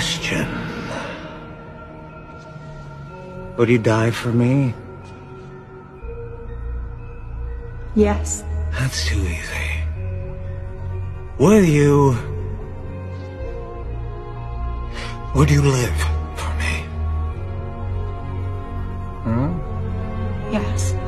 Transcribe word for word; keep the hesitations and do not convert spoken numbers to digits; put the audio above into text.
question. Would you die for me? Yes. That's too easy. Would you... Would you live for me? Hmm? Yes.